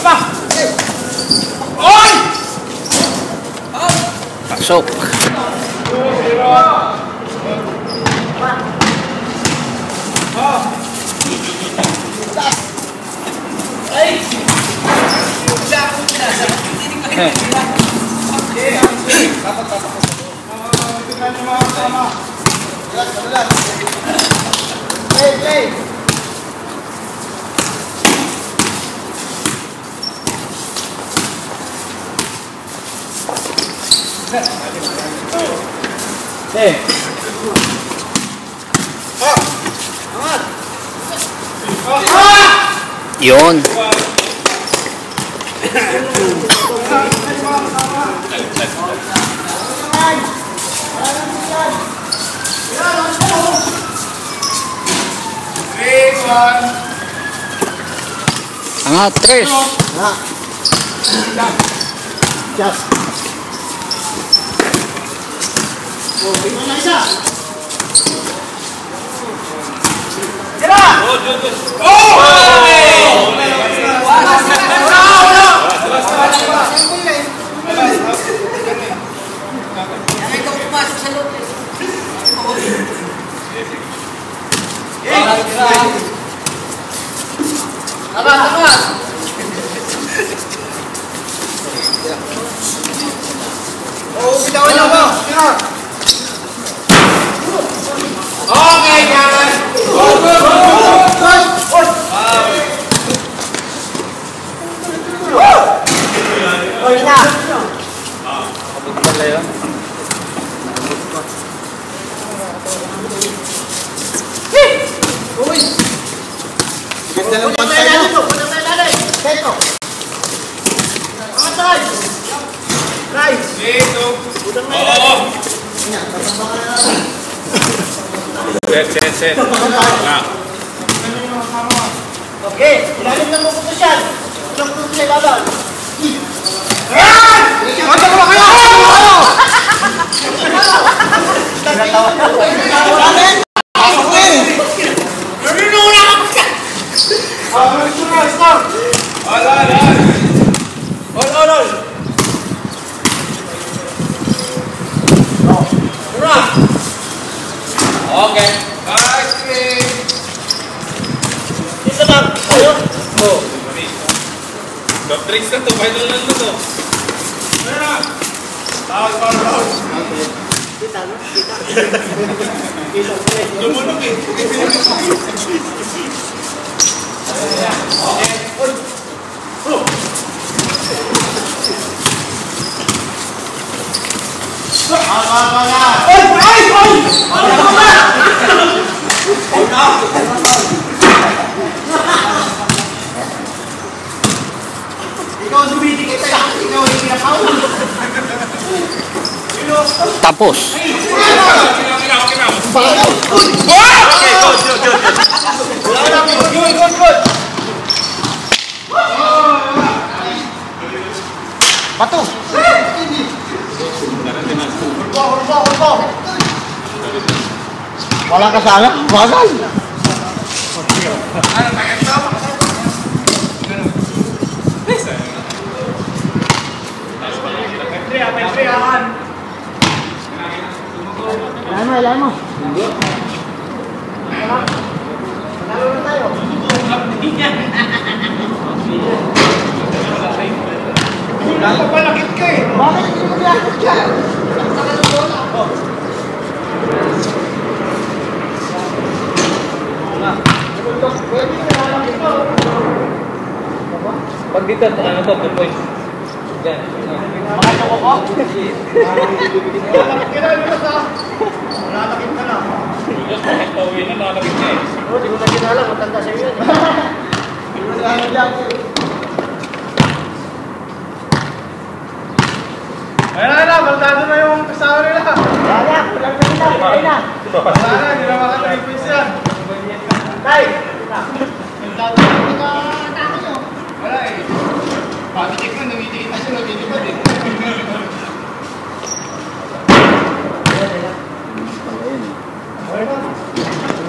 Pasok. Yun. Angat, tres. Just. Set. Okay, ilalim ng puputos yan. Ilang puputos ay laban. Mata mo kayo! Pasok mo eh! Nanunula ka po siya! All. Okay. Dito lang. Ayo. Tricks na to, final lang na to. Lumunog eh. Ikaw dumiti kita. Ikaw hindi pinakaw. Tapos. Okay, good. Bato. Urbo. Wala ka sana? Bagal. Lain mo. Lalo na tayo. Dapat malakit ka eh. Bakit hindi mo nilakot ka? Pag dito, ano to, 2 points. Diyan. Makita ko ko? Lalakit ka na, Lucas ha? Lalakit ka na. Lucas, bakit pauwi na, nakalakit ka eh. Oo, di ko na kinala, matanda sa'yo yan. Di ko na kinala. Ayan, baltado na yung kasama nila. Wala, walang nakita, patay na. Wala na, hindi na maka-3 yan. Tay! Baltado na yung nakatake nyo. Wala eh. Pati-check mo, nangitigit na siya, nagtitipad eh.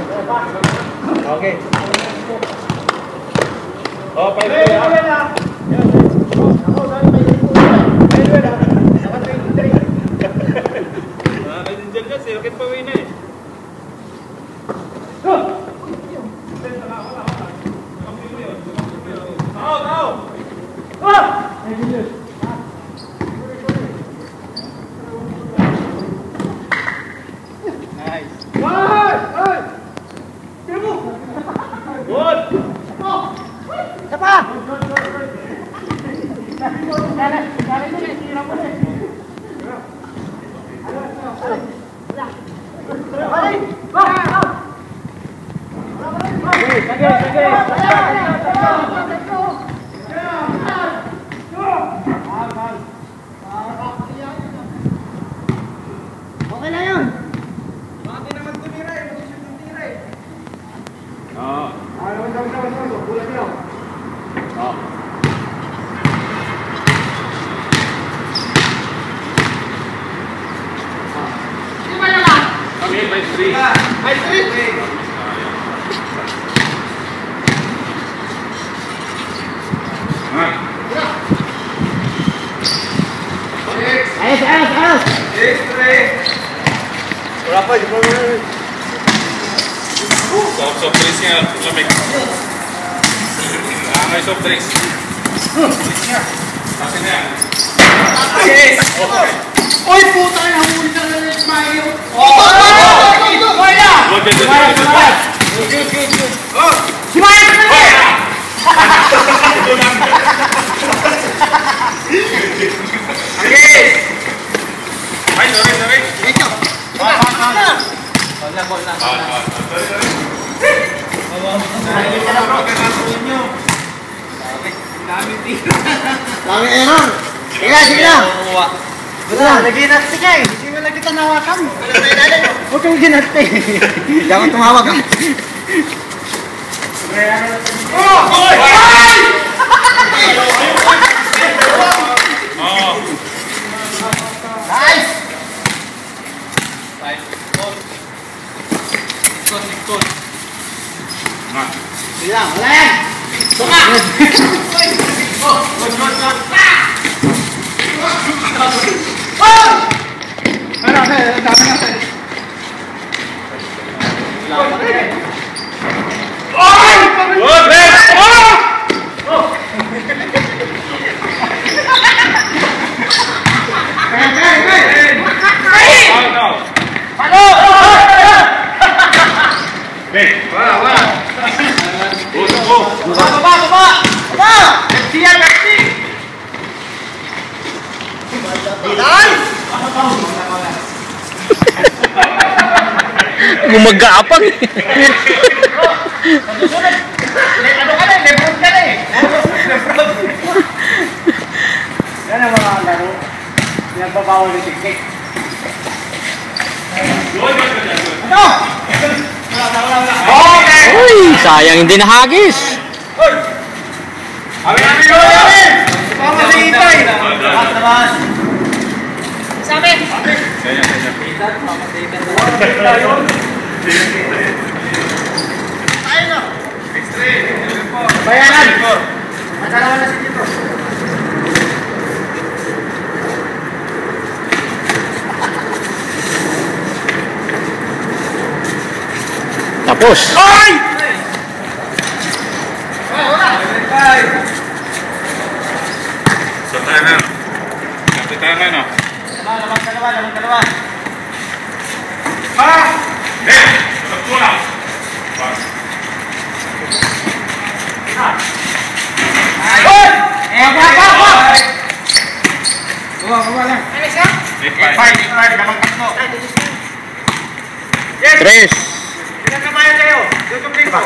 Okay. Oh, 5 na. Soft drinks niya, lamig. May soft drinks. Akin na yan. Yes! Uy, puta na, huli ka na ng smile. Smile ka na! Yes! Ay, sorry. Ito. Dami error. Sige na. Wala, nag-inarte ka eh. Hindi mo lang kita nawakan. Huwag kang ginarte. Hindi ako tumawag ka. Nice! Ikot. Wala yan. Tunga! Gumagapang eh. Ano ka na? Lebron ka na eh. Yan ang mga laro. Pinagbabawal yung teknik. Ano? Uy, sayang hindi nahagis. Amin! Tama si Itay! Labas! Sa amin! Kaya. Ayun na! Extra. Bayanan! Matalawan na si Tito. Tapos. Ay! So tayo na. Kapit tayo na, no? Dalawa. Pula! Ayun! Kuha lang. Five. Lamang tatlo. Tres. Pinagkamayan kayo. Tutukin ko.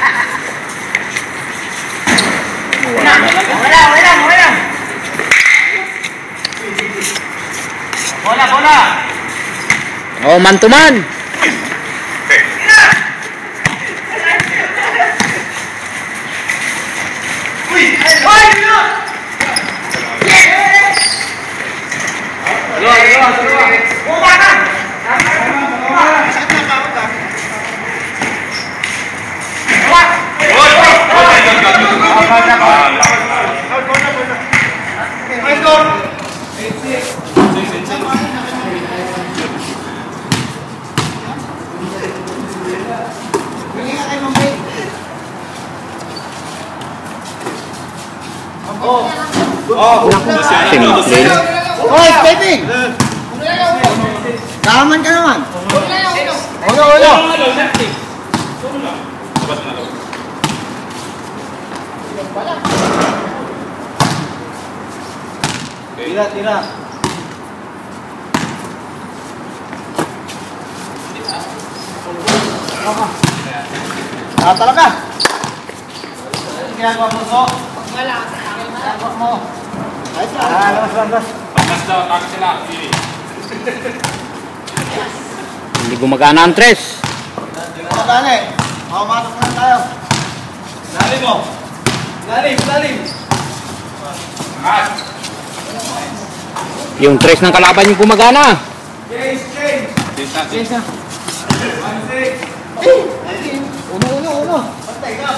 Wala. Bola. Oh, man to man. Simple. Oy, Kevin! Taman ka naman. Ulo. Tira. Talaga. Ginagawa mo so? Wala sa akin. Ginagawa mo. Ayos lang. Labas. Mas daw, takot sila. Hindi gumagana ang tres. Gumagana eh. Makamasok na tayo. Lalim mo. Lalim. Yung tres ng kalaban yung gumagana. Chase na. Uno. Pantay ka.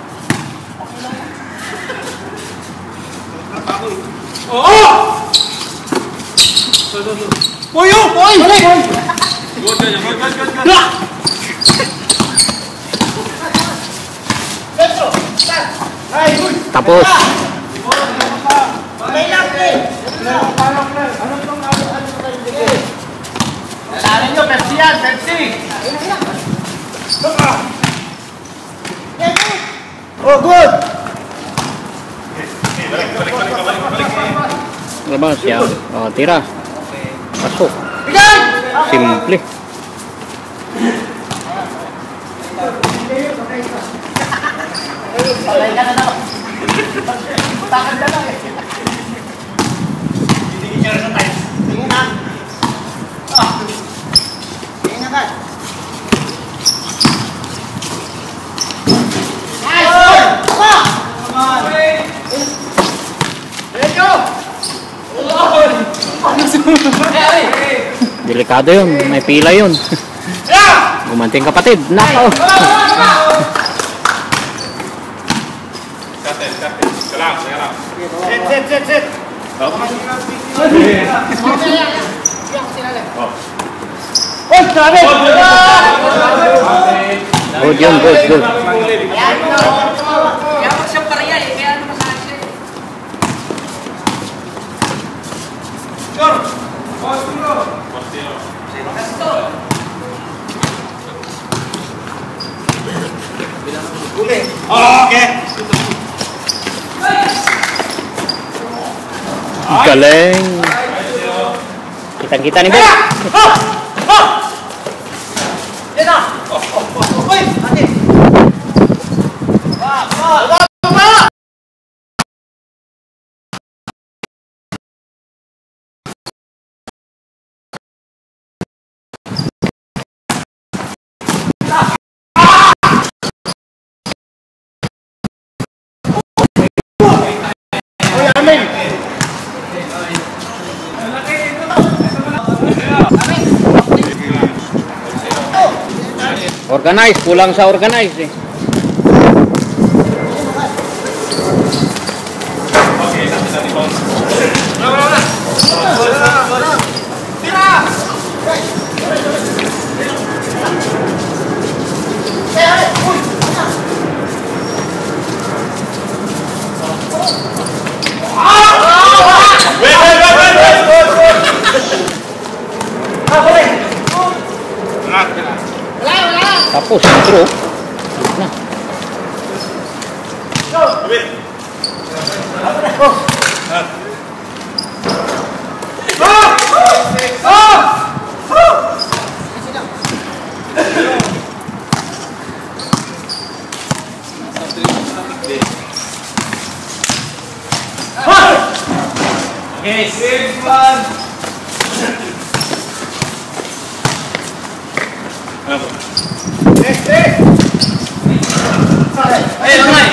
Boy! Good. Tapos. Dali nyo, Pepsi yan, Pepsi! Oh, good! Labas yan. O, tira. Pasok. Simple. Palay ka na lang. Takad ka lang eh. Tingin ka na tayo. Tingin na. Tingin na ka. Nice! Come on! Let's go! Delikado yun. May pila yun. Gumanting kapatid. Nako. Salam. Sit. Oh, grabe! Good yun, good. Okay. Galing. Kitang-kita ni Ben. Yan na! Uy! Ate! Ba! Uy, amin! Organize. Kulang sa organize eh. Tapos, intro. Na. Okay, 6-1. Hey, okay.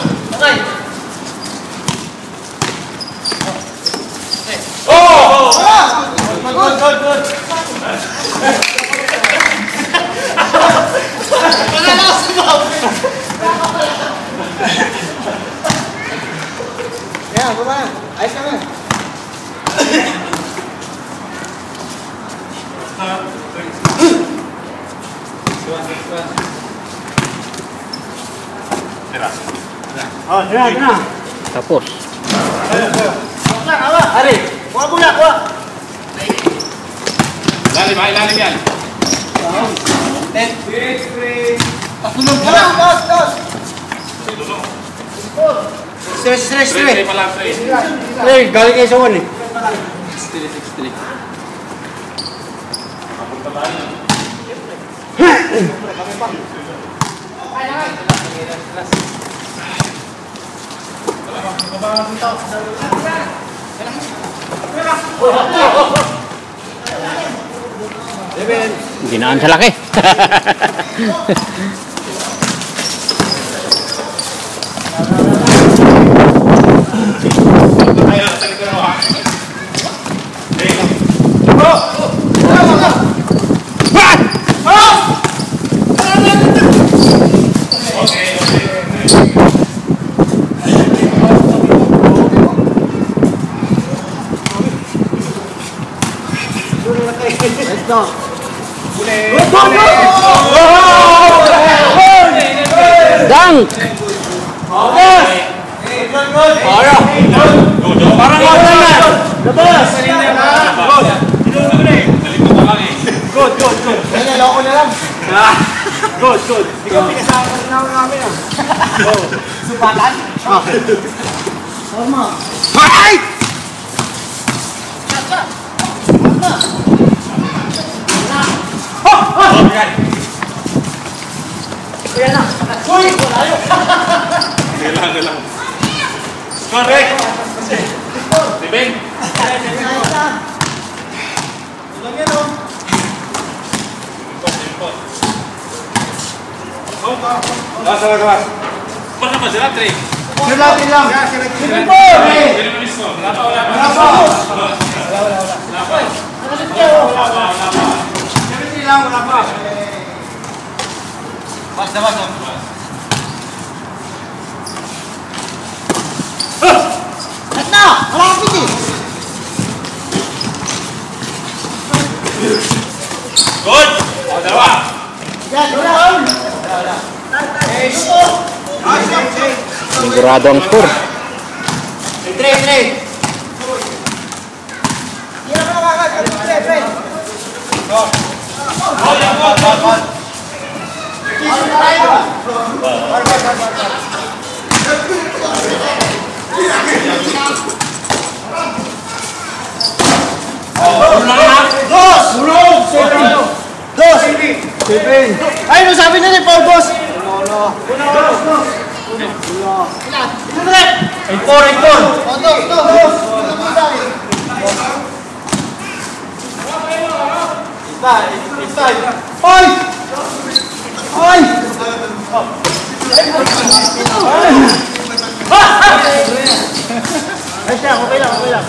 Good. Ya, baba. Ayos naman. Tira. Oh, tira. Tapos. Ari, kuha muna, kuha. Lalim, ay lalim yan. Pasunod ka lang, dos. Stress. Three pa lang, three. Galing kayo sa one eh. Papunta tayo. Ginaan sa laki. Let's go. Dunk! Parang Labas! Good. Ganyan, loko na lang. Good. Ikaw pinasama na namin ah. Supatan? Tama. Ay! Ayan na. Uy! Wala Kailangan. Correct. Dibeng. Lang yan o. Gawas. Pernah ba sila, Trey? Silapin lang. Silapin po! Pwede mo mismo. Wala pa. Wala pa. Basta. At na! Malapit eh! Good! O, dalawa. Yan, wala. Sigurado ang score. Trey. Hindi na makakagad. Trey. Dos! Ay, no sabi na rin, Paul, dos! Eight-four! Dos! Ay! Ay siya, okay lang.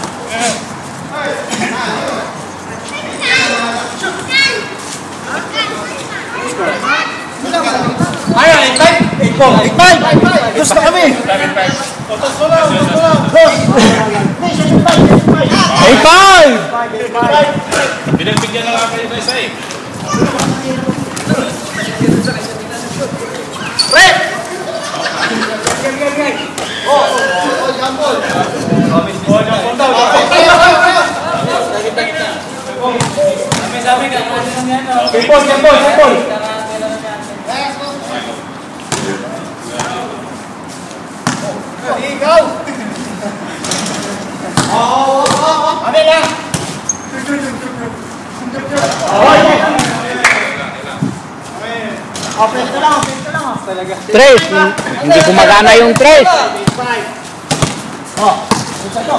Ayaw, 8-5! Dos na kami! 8-5! Pinagbigyan na lang kayo sa isa eh. Red! Jambol daw. Jambol. Ikaw! Ano lang? Open lang. Tres! Hindi gumagana yung tres! Oh, isa to.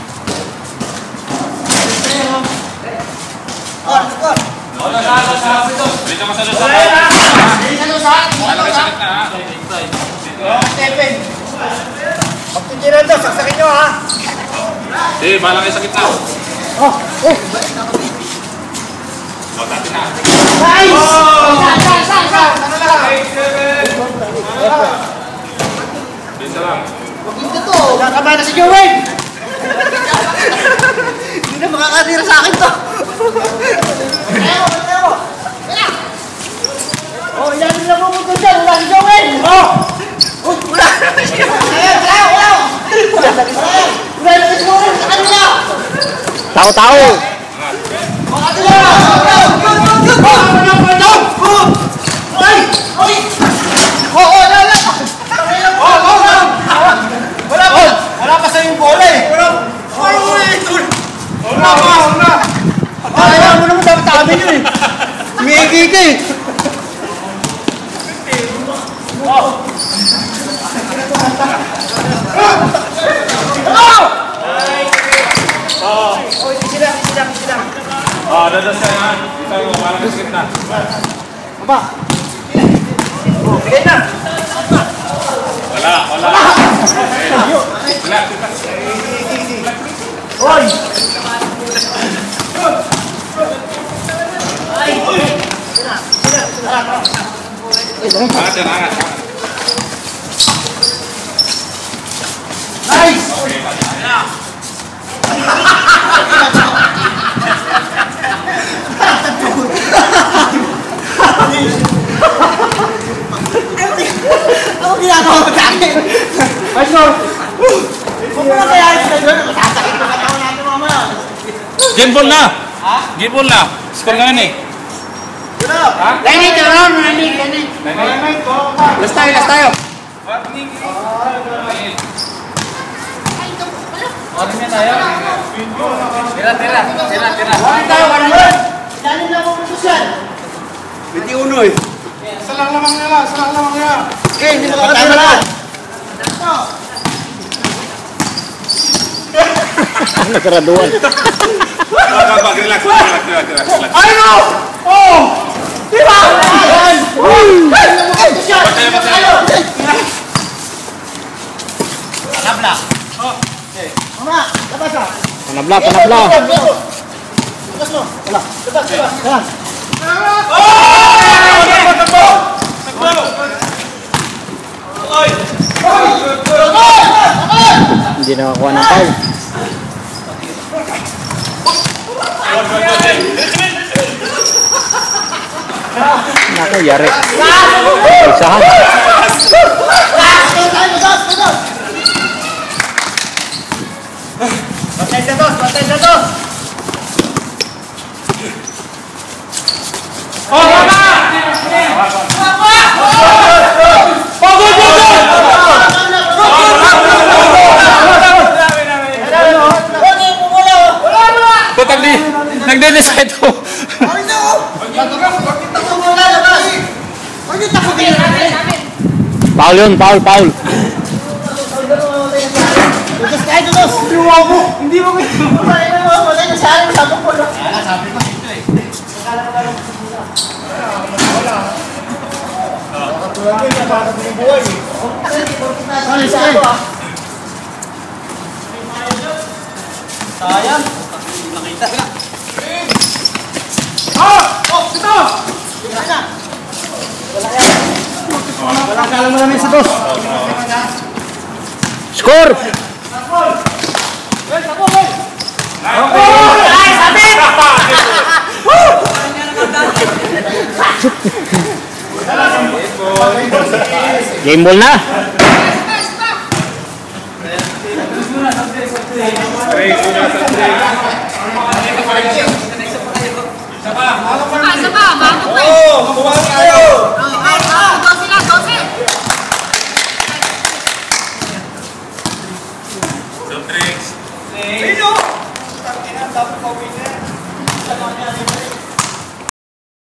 Score. Dito ka sa lusa. Malaki sakit na ha. Stephen. Pagtigilan to, saksakin nyo ha. Malaki sakit na. Oh. O, dati na. Nice! Ano lang? Bisa lang. Maganda to. Nakakaba na si Joel. Hindi na makakatira sa akin to. Ayaw. Oh, yan lang mo ko dyan. Wala si Joel. Oh! Wala. Ayaw. Tao. Wala pa sa yung bola eh. Wala pa. Ayaw mo naman dapat tabi yun eh. Migi ka eh. Dadas ka yan. Kita mo, parang biskit na. Aba. Bigay na. Wala. Hoy! Angat yan, angat. Nice! Ano ginagawa mo sa akin? Ay, sir! Huwag mo na kaya sila doon. Masasakit na katawan natin mamaya. Game ball na! Game ball na! Score ngayon eh. Lainit, Ron! Lainit! Last tayo! Tira. Warang tayo! Ilalim na mo kung yan. 21 eh. Salang lamang nila. Okay, hindi mo kakatira. Nagkaraduan. Relax. Ay, no! Oh! Diba? Panabla. Mama, labas ah. Panabla. Labas mo. Wala. Labas. Hindi nakakuha ng foul. Naku, yari. Isahan. Patay sa dos. Oh, mama! Nagde-decide ko. Ay, no! Bakit ako wala labas? Bakit ako kailangan? Foul yun, foul. Tugas tayo, tugas! Hindi mo gusto. Wala na sa akin, sabi ko. Sabi ko dito eh. Sayang. Nakita. Ito! Wala ka alam mo namin sa dos. Score! Game ball na. Tricks.